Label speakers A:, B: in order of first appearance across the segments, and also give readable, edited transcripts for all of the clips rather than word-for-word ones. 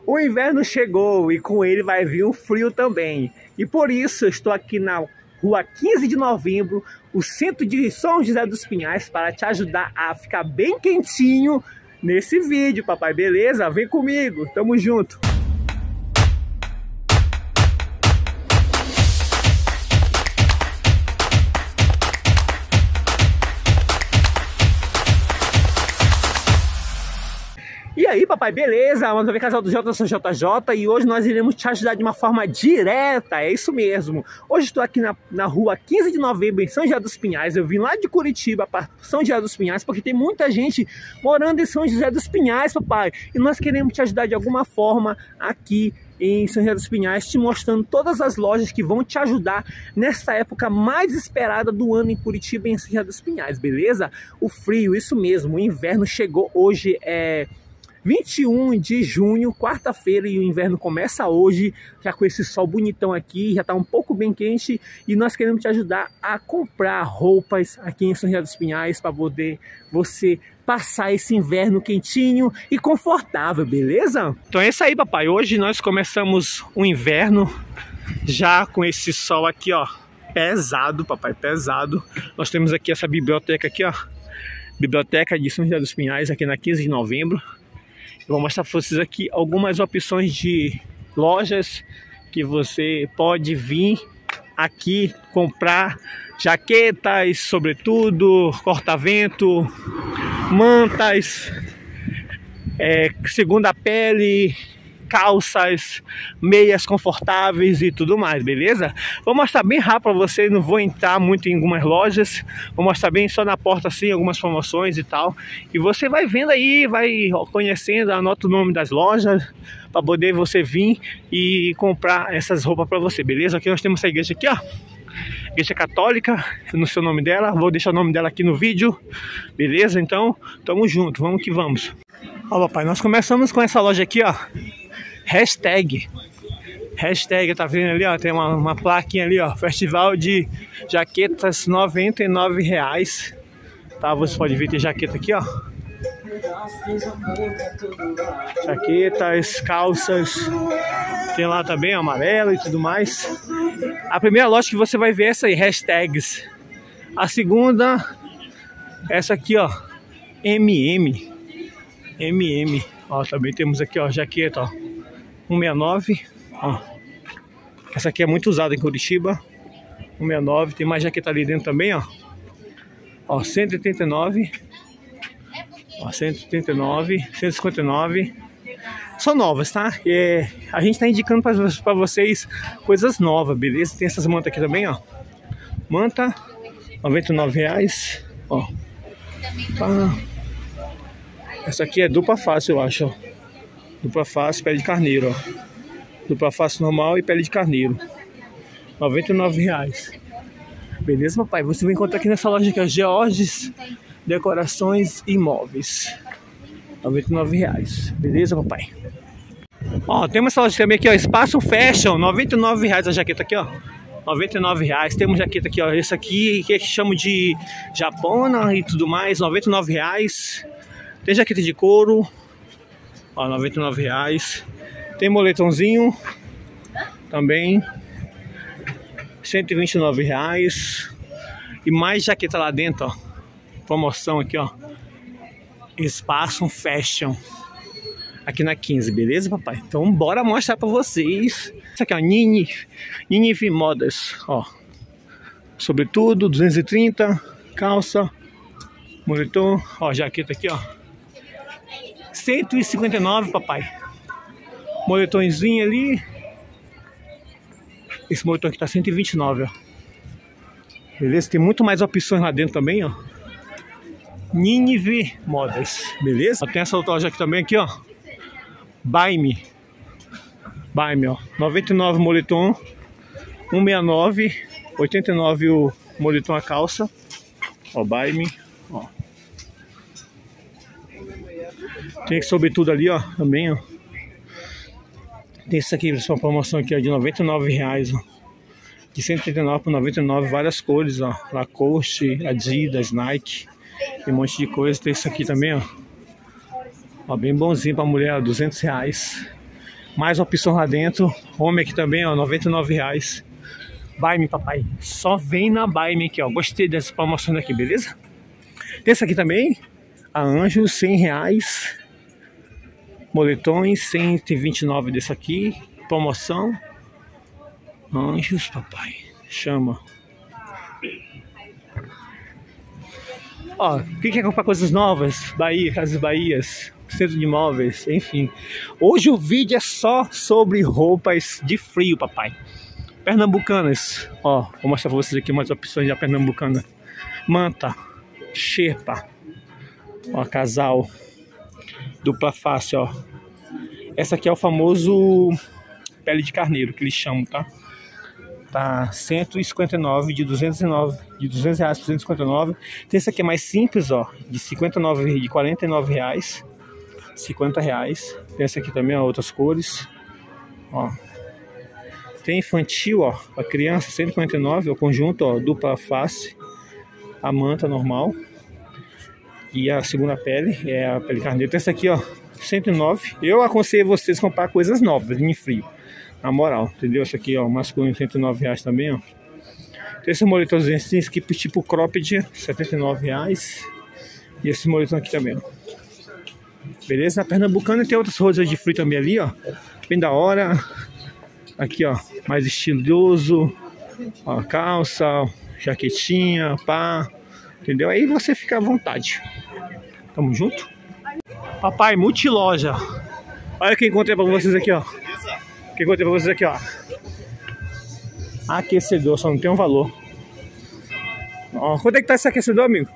A: O inverno chegou e com ele vai vir o frio também. E por isso eu estou aqui na rua 15 de novembro, o centro de São José dos Pinhais, para te ajudar a ficar bem quentinho nesse vídeo, papai, beleza? Vem comigo, tamo junto! E aí, papai, beleza? Vamos ver casal do J, eu sou JJ e hoje nós iremos te ajudar de uma forma direta, é isso mesmo. Hoje estou aqui na rua 15 de novembro, em São José dos Pinhais. Eu vim lá de Curitiba para São José dos Pinhais, porque tem muita gente morando em São José dos Pinhais, papai. E nós queremos te ajudar de alguma forma aqui em São José dos Pinhais, te mostrando todas as lojas que vão te ajudar nessa época mais esperada do ano em Curitiba e em São José dos Pinhais, beleza? O frio, isso mesmo, o inverno chegou. Hoje é 21 de junho, quarta-feira, e o inverno começa hoje, já com esse sol bonitão aqui, já tá um pouco bem quente, e nós queremos te ajudar a comprar roupas aqui em São José dos Pinhais para poder você passar esse inverno quentinho e confortável, beleza? Então é isso aí, papai. Hoje nós começamos o inverno já com esse sol aqui, ó, pesado, papai, pesado. Nós temos aqui essa biblioteca aqui, ó, Biblioteca de São José dos Pinhais, aqui na 15 de novembro. Eu vou mostrar para vocês aqui algumas opções de lojas que você pode vir aqui comprar jaquetas, sobretudo, corta-vento, mantas, segunda pele, calças, meias confortáveis e tudo mais, beleza? Vou mostrar bem rápido para vocês, não vou entrar muito em algumas lojas, vou mostrar bem só na porta assim, algumas promoções e tal, e você vai vendo aí, vai conhecendo, anota o nome das lojas para poder você vir e comprar essas roupas para você, beleza? Aqui nós temos essa igreja aqui, ó, Igreja Católica, eu não sei o nome dela, vou deixar o nome dela aqui no vídeo, beleza? Então, tamo junto, vamos que vamos. Ó, papai, nós começamos com essa loja aqui, ó, Hashtag, tá vendo ali, ó, tem uma plaquinha ali, ó, Festival de Jaquetas, R$99, tá? Você pode ver, tem jaqueta aqui, ó, jaquetas, calças, tem lá também amarelo e tudo mais. A primeira loja que você vai ver é essa aí, Hashtags. A segunda, essa aqui, ó, MM, ó, também temos aqui, ó, jaqueta, ó, 169, ó. Essa aqui é muito usada em Curitiba, 169, tem mais jaqueta ali dentro também, ó. Ó, 189, ó, 139, 159. São novas, tá? A gente tá indicando para vocês coisas novas, beleza? Tem essas mantas aqui também, ó. Manta, R$99, ó. Essa aqui é dupla face, eu acho, ó. Dupla face, pele de carneiro, ó. Dupla face normal e pele de carneiro, R$99. Beleza, papai? Você vai encontrar aqui nessa loja aqui, ó, Georges Decorações e Móveis, R$99. Beleza, papai? Ó, temos essa loja também aqui, ó, Espaço Fashion, R$99 a jaqueta aqui, ó. R$99. Temos jaqueta aqui, ó. Essa aqui que chamo de japona e tudo mais, R$99. Tem jaqueta de couro, ó, R$99. Tem moletomzinho também, R$129. E mais jaqueta lá dentro, ó. Promoção aqui, ó. Espaço Fashion, aqui na 15, beleza, papai? Então bora mostrar pra vocês. Essa aqui, ó, Ninive Modas, ó. Sobretudo, 230. Calça, moletom, ó, jaqueta aqui, ó, 159, papai. Moletomzinho ali. Esse moletom aqui tá 129, ó. Beleza? Tem muito mais opções lá dentro também, ó. Ninive Modas, beleza? Tem essa outra loja aqui também, aqui, ó. Buy Me, ó. 99 moletom, 169, 89 o moletom a calça. Ó, Buy Me, ó. Tem sobretudo ali, ó, também, ó. Tem esse aqui, essa promoção aqui, ó, de R$99, ó. De 139 por 99, várias cores, ó. Lacoste, Adidas, Nike. Tem um monte de coisa. Tem isso aqui também, ó. Ó, bem bonzinho pra mulher, ó, R$200. Mais opção lá dentro. Homem aqui também, ó, R$99. Buy Me, papai. Só vem na Buy Me aqui, ó. Gostei dessa promoção daqui, beleza? Tem essa aqui também. A Anjos, R$100. Moletões, 129 desse aqui. Promoção. Anjos, papai. Chama. Ó, quem quer comprar coisas novas? Bahia, Casas Bahias, Centro de Imóveis, enfim. Hoje o vídeo é só sobre roupas de frio, papai. Pernambucanas. Ó, vou mostrar pra vocês aqui umas opções da pernambucana. Manta, xerpa. Ó, casal. Dupla face, ó. Essa aqui é o famoso pele de carneiro, que eles chamam, tá? Tá 159, de 209, de R$200, 259. Tem esse aqui é mais simples, ó, de 59, de R$49, R$50. Tem esse aqui também, ó, outras cores. Ó. Tem infantil, ó, para criança, 159, o conjunto, ó, dupla face, a manta normal. E a segunda pele é a pele carneiro. Tem esse aqui, ó, 109. Eu aconselho vocês a comprar coisas novas, em frio. Na moral, entendeu? Esse aqui, ó, masculino, R$109 também, ó. Tem esse moletomzinho assim, esse aqui tipo cropped, R$79. E esse moletom aqui também, ó. Beleza? Na Pernambucana tem outras roupas de frio também ali, ó. Bem da hora. Aqui, ó, mais estiloso. Ó, calça, jaquetinha, pá. Entendeu? Aí você fica à vontade. Tamo junto? Papai, multiloja. Olha o que encontrei pra vocês aqui, ó. O que encontrei pra vocês aqui, ó. Aquecedor, só não tem um valor. Ó, quanto é que tá esse aquecedor, amigo?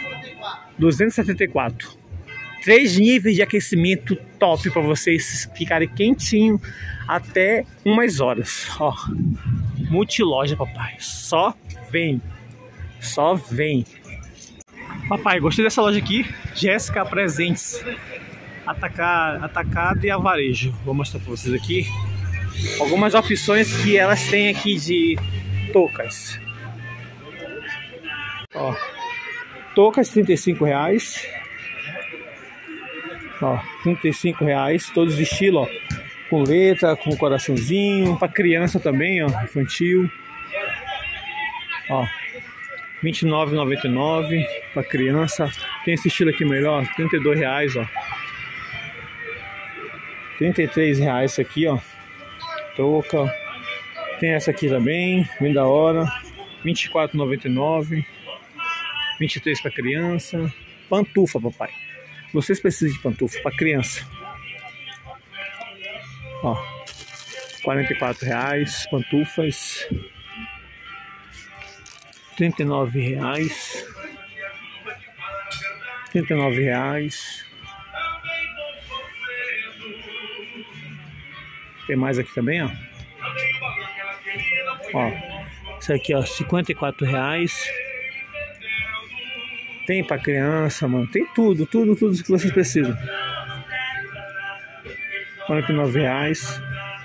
A: 274. 3 níveis de aquecimento top pra vocês ficarem quentinho até umas horas. Ó, multiloja, papai. Só vem. Só vem. Papai, gostei dessa loja aqui. Jéssica Presentes. Atacado e a varejo. Vou mostrar pra vocês aqui algumas opções que elas têm aqui de toucas. Ó, toucas R$35. Ó, R$35, todos os estilos, ó, com letra, com coraçãozinho, para criança também, ó, infantil. Ó, R$29,99 para criança. Tem esse estilo aqui melhor, R$32, ó. R$33 esse aqui, ó. Touca. Tem essa aqui também, bem da hora. R$24,99. 23 para criança. Pantufa, papai. Vocês precisam de pantufa para criança. Ó, R$44, pantufas. R$39. R$39. Tem mais aqui também, ó. Ó, isso aqui, ó, R$54. Tem pra criança, mano. Tem tudo que vocês precisam. R$49.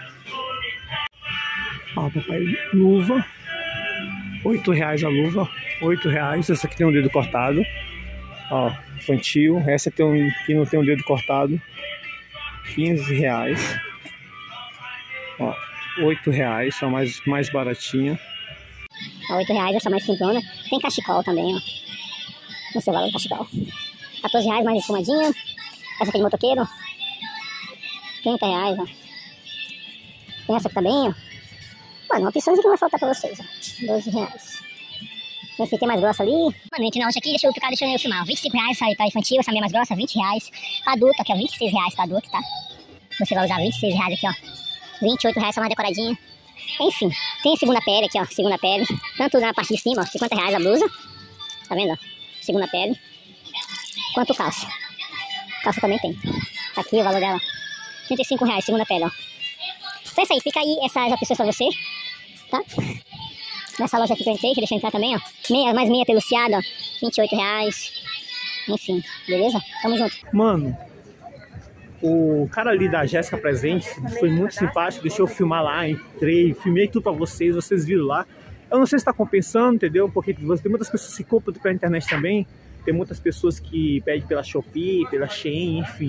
A: Ó, papai, luva. R$8 a luva. R$8. Essa aqui tem um dedo cortado. Ó, infantil. Essa aqui não tem um dedo cortado. R$15. Ó, R$8. Só mais baratinha.
B: R$8, essa mais simplona. Tem cachecol também, ó. Não sei o valor do cachecol. R$14, mais espumadinha. Essa aqui de motoqueiro. R$30, ó. Tem essa aqui também, ó. Mano, opções que não vai faltar pra vocês, ó. R$12. Enfim, tem mais grossa ali. Mano, entre na loja aqui, deixa eu filmar. R$25 pra infantil, essa minha mais grossa, R$20. Pra adulto, aqui, ó, R$26 pra adulto, tá? Você vai usar R$26 aqui, ó. R$28, só uma decoradinha. Enfim, tem a segunda pele aqui, ó. Segunda pele. Tanto na parte de cima, ó. R$50 a blusa. Tá vendo, ó? Segunda pele. Quanto calça. Calça também tem. Tá aqui o valor dela. R$35, segunda pele, ó. Então é isso aí, fica aí essas opções pra você, tá? Nessa loja aqui que eu entrei, que deixa eu entrar também, ó. Mais meia peluciada, ó. R$28. Enfim, beleza? Tamo junto.
A: Mano, o cara ali da Jéssica Presentes foi muito simpático, deixou eu filmar lá, entrei, filmei tudo pra vocês viram lá. Eu não sei se tá compensando, entendeu? Porque tem muitas pessoas que compram pela internet também. Tem muitas pessoas que pedem pela Shopee, pela Shein, enfim.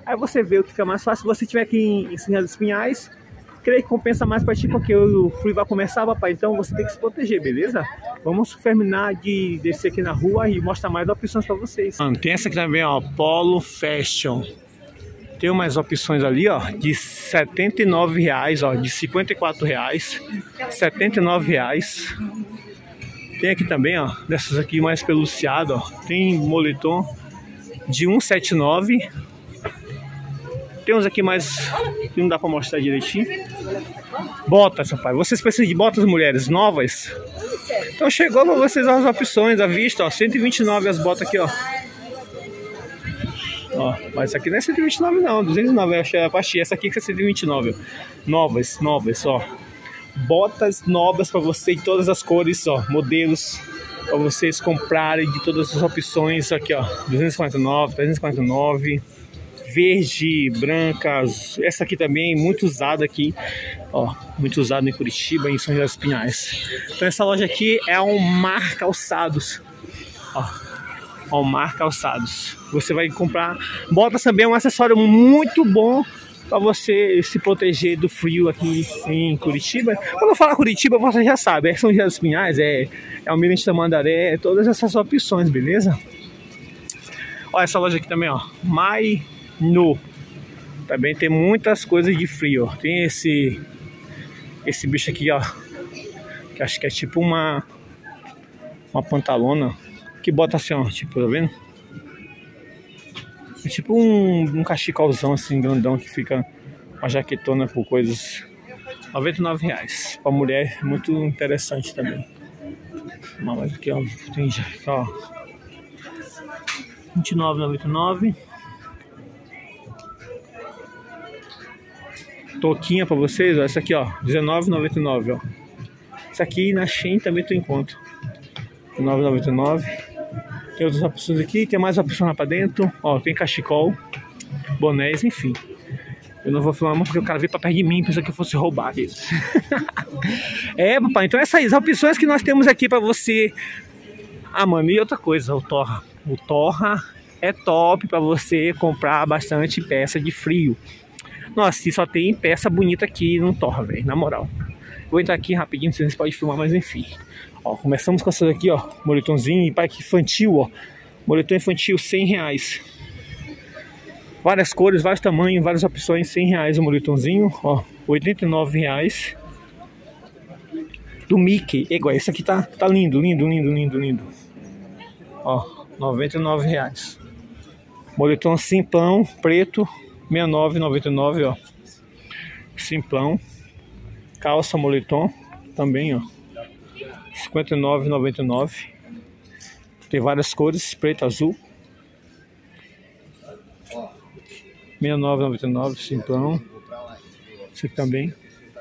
A: Aí você vê o que fica mais fácil. Se você estiver aqui em São José dos Pinhais, creio que compensa mais para ti, porque o frio vai começar, papai. Então você tem que se proteger, beleza? Vamos terminar de descer aqui na rua e mostrar mais opções para vocês. Tem essa aqui também, ó, Polo Fashion. Tem umas opções ali, ó, de R$ 79,00, ó, de R$ 54,00, R$ 79,00. Tem aqui também, ó, dessas aqui mais peluciadas, ó. Tem moletom de R$ 179,00. Tem uns aqui mais que não dá pra mostrar direitinho. Botas, rapaz. Vocês precisam de botas, mulheres, novas? Então chegou pra vocês as opções à vista, ó. 129 as botas aqui, ó. Ó, mas essa aqui não é 129 não, 209, eu achei a pastinha. Essa aqui que é 129, ó. Novas, ó. Botas novas pra você de todas as cores, ó. Modelos pra vocês comprarem de todas as opções. Aqui, ó. 249, 349. Verde, branca, essa aqui também, muito usada aqui, ó, muito usada em Curitiba, em São José dos Pinhais. Então essa loja aqui é a Mar Calçados, ó, Mar Calçados. Você vai comprar botas também, é um acessório muito bom para você se proteger do frio aqui em Curitiba. Quando eu falar Curitiba, você já sabe, é São José dos Pinhais, é Almirante Tamandaré, todas essas opções, beleza? Ó, essa loja aqui também, ó, também tem muitas coisas de frio, ó. Tem esse bicho aqui, ó, que acho que é tipo uma pantalona que bota assim, ó, tipo, tá vendo? É tipo um cachecolzão assim, grandão, que fica uma jaquetona por coisas R$ 99,00. Pra mulher é muito interessante também. Mas aqui, ó, tem já, ó, R$ 29,99. Toquinha pra vocês, ó, essa aqui, ó, R$19,99, ó. Essa aqui na Shein também tu encontra R$9,99. Tem outras opções aqui, tem mais opções lá pra dentro, ó, tem cachecol, bonés, enfim. Eu não vou filmar porque o cara veio pra perto de mim, pensou que eu fosse roubar eles. É, papai, então essas opções que nós temos aqui pra você. Ah, mano, e outra coisa, o Torra. O Torra é top pra você comprar bastante peça de frio. Nossa, só tem peça bonita aqui no Torra, velho, na moral. Vou entrar aqui rapidinho, vocês podem filmar, mas enfim. Ó, começamos com essa daqui, ó, moletomzinho infantil, ó. Moletom infantil, R$100. Várias cores, vários tamanhos, várias opções, R$100 o moletomzinho, ó, R$89. Do Mickey, igual, esse aqui tá lindo, lindo. Ó, R$99. Moletom simplão, preto, R$69,99, ó. Simplão. Calça moletom também, ó, R$59,99. Tem várias cores, preto, azul. R$69,99, simplão. Esse aqui também.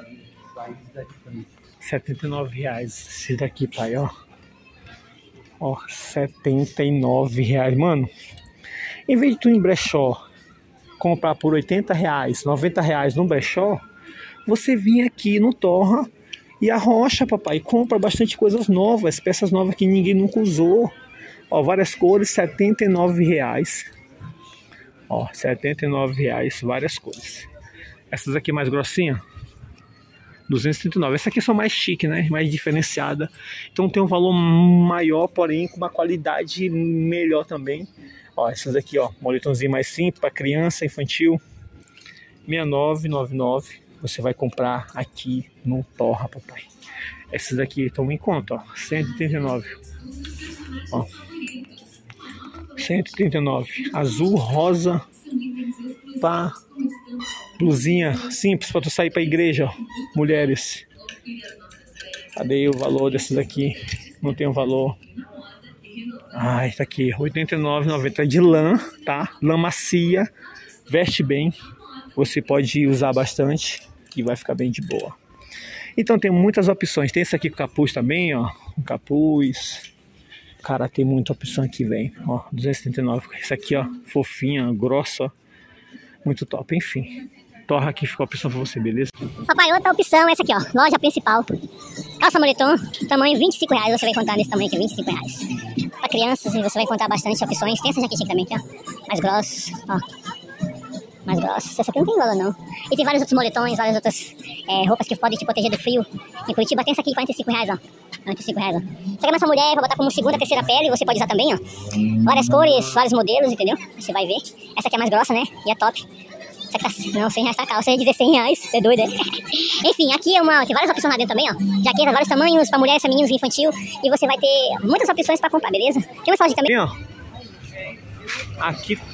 A: R$79. Esse daqui, pai, ó. Ó, R$79. Mano, em vez de tu ir em brechó comprar por R$80, R$90 no brechó, você vem aqui no Torra e arrocha, papai, compra bastante coisas novas, peças novas que ninguém nunca usou. Ó, várias cores, R$79. Ó, R$79, várias cores. Essas aqui mais grossinha, R$239. Essa aqui são mais chique, né? Mais diferenciada. Então tem um valor maior, porém com uma qualidade melhor também. Ó, essas aqui, ó, moletomzinho mais simples para criança, infantil, R$69,99. Você vai comprar aqui no Torra, papai. Essas aqui estão em conta, ó, R$139. Ó, R$139. Azul, rosa, pá, blusinha simples para tu sair para igreja, ó. Mulheres. Cadê o valor desses aqui? Não tem o valor. Ai, tá aqui, R$89,90 de lã, tá? Lã macia, veste bem. Você pode usar bastante e vai ficar bem de boa. Então tem muitas opções. Tem esse aqui com capuz também, ó. Um capuz. Cara, tem muita opção aqui, velho. Ó, R$279. Esse aqui, ó, fofinha, grossa. Muito top, enfim. Torra aqui ficou a opção pra você, beleza?
B: Papai, outra opção é essa aqui, ó. Loja principal. Calça moletom, tamanho R$25. Você vai encontrar nesse tamanho aqui, R$25. Pra crianças, você vai encontrar bastante opções. Tem essa jaquetinha também aqui, ó. Mais grossos, ó. mais grossos. Essa aqui não tem gola, não. E tem vários outros moletões, várias outras roupas que podem te proteger do frio. Em Curitiba tem essa aqui, R$45, ó. R$45, ó. Essa aqui é mais pra mulher, pra botar como segunda, terceira pele, você pode usar também, ó. Várias cores, vários modelos, entendeu? Você vai ver. Essa aqui é mais grossa, né? E é top. Essa aqui tá... Não, R$100 tá calça, eu ia dizer R$100. Você é doido, é? Enfim, aqui tem várias opções lá dentro também, ó. Jaqueta, vários tamanhos, pra mulheres, femininos, infantil. E você vai ter muitas opções pra comprar, beleza? Tem mais loja também.
A: Aqui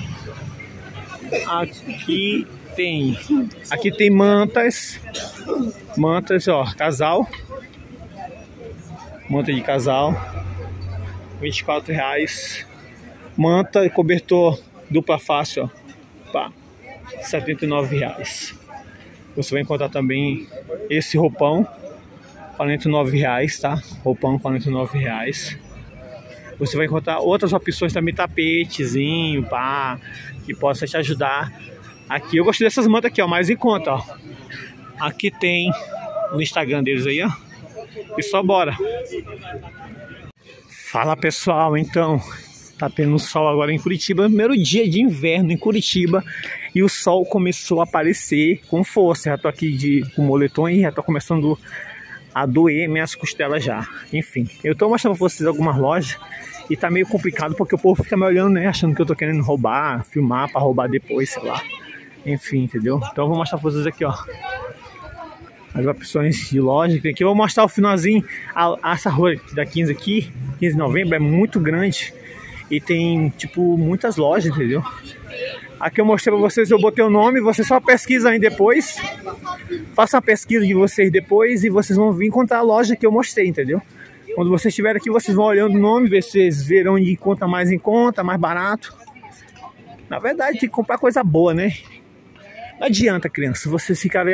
A: tem mantas, ó, casal, manta de casal, R$24, manta e cobertor dupla face, ó, pá, R$79. Você vai encontrar também esse roupão, R$49, tá? Roupão, R$49. Você vai encontrar outras opções também, tapetezinho, pá, que possa te ajudar. Aqui eu gostei dessas mantas aqui, ó, mais em conta, ó. Aqui tem o Instagram deles aí, ó. E só bora. Fala, pessoal, então, tá tendo sol agora em Curitiba, primeiro dia de inverno em Curitiba, e o sol começou a aparecer com força. Já tô aqui com moletom e já tô começando a doer minhas costelas já. Enfim, eu tô mostrando pra vocês algumas lojas e tá meio complicado porque o povo fica me olhando, né, achando que eu tô querendo roubar, filmar pra roubar depois, sei lá. Enfim, entendeu? Então eu vou mostrar pra vocês aqui, ó, as opções de loja. Aqui eu vou mostrar o finalzinho. Essa rua da 15 aqui, 15 de novembro, é muito grande e tem, tipo, muitas lojas, entendeu? Aqui eu mostrei pra vocês, eu botei o nome, vocês só pesquisam aí depois. Façam a pesquisa de vocês depois e vocês vão vir encontrar a loja que eu mostrei, entendeu? Quando vocês estiverem aqui, vocês vão olhando o nome, ver se vocês verão onde encontra mais em conta, mais barato. Na verdade, tem que comprar coisa boa, né? Não adianta, criança, vocês ficarem,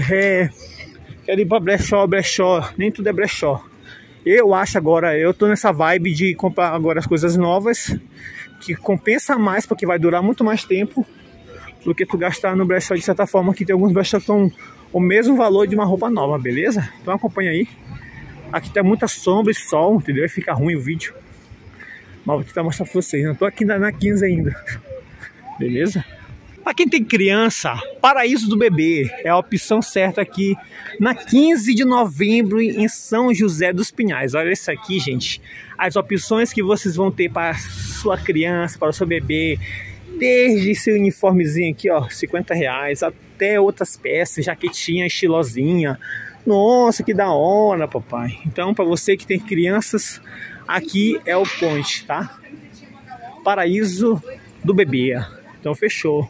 A: quero ir pra brechó, nem tudo é brechó. Eu acho agora, eu tô nessa vibe de comprar agora as coisas novas, que compensa mais, porque vai durar muito mais tempo do que tu gastar no brechó. De certa forma, que tem alguns brechó que estão o mesmo valor de uma roupa nova, beleza? Então acompanha aí. Aqui tem muita sombra e sol, entendeu? Vai ficar ruim o vídeo, mas vou tentar mostrar pra vocês. Não tô aqui na 15 ainda, beleza? Para quem tem criança, Paraíso do Bebê é a opção certa aqui na 15 de novembro em São José dos Pinhais. Olha isso aqui, gente. As opções que vocês vão ter para a sua criança, para o seu bebê. Desde esse uniformezinho aqui, ó, R$50, até outras peças, jaquetinha estilosinha. Nossa, que da hora, papai. Então, para você que tem crianças, aqui é o point, tá? Paraíso do Bebê. Então, fechou.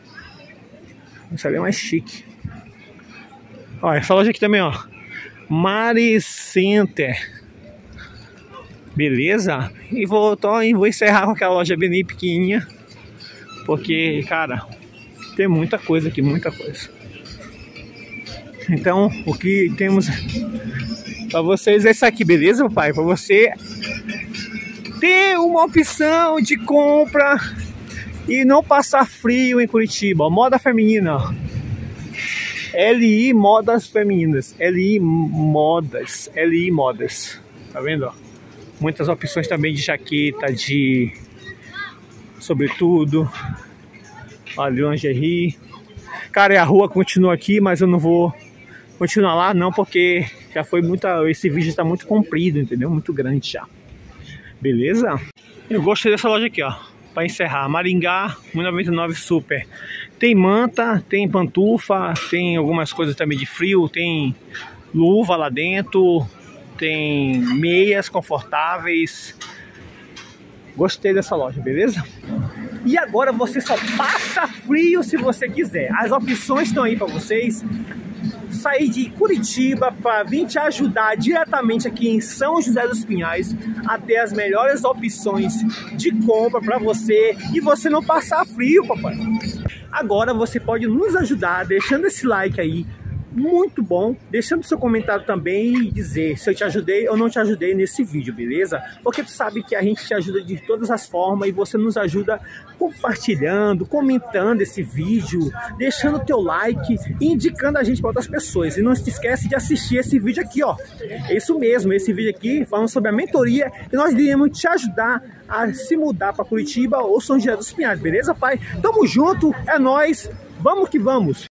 A: Essa ali é mais chique. Olha, essa loja aqui também, ó, Mari Center. Beleza? E vou encerrar com aquela loja bem pequenininha, porque, cara, tem muita coisa aqui, muita coisa. Então, o que temos para vocês é isso aqui, beleza, papai? Para você ter uma opção de compra e não passar frio em Curitiba. Ó, moda feminina, ó. LI Modas Femininas. LI Modas. Tá vendo, ó? Muitas opções também de jaqueta, de sobretudo. Ó, lingerie. Cara, a rua continua aqui, mas eu não vou continuar lá não, porque já foi muita... Esse vídeo está muito comprido, entendeu? Muito grande já. Beleza? Eu gostei dessa loja aqui, ó. Para encerrar, Maringá 1,99 super. Tem manta, tem pantufa, tem algumas coisas também de frio, tem luva lá dentro, tem meias confortáveis. Gostei dessa loja, beleza? E agora você só passa frio se você quiser. As opções estão aí para vocês. Sair de Curitiba para vir te ajudar diretamente aqui em São José dos Pinhais a ter as melhores opções de compra para você e você não passar frio, papai. Agora você pode nos ajudar deixando esse like aí, muito bom, deixando seu comentário também e dizer se eu te ajudei ou não te ajudei nesse vídeo, beleza? Porque tu sabe que a gente te ajuda de todas as formas e você nos ajuda compartilhando, comentando esse vídeo, deixando teu like e indicando a gente para outras pessoas. E não se esquece de assistir esse vídeo aqui, ó. É isso mesmo, esse vídeo aqui falando sobre a mentoria que nós iremos te ajudar a se mudar para Curitiba ou São José dos Pinhais, beleza, pai? Tamo junto, é nóis, vamos que vamos!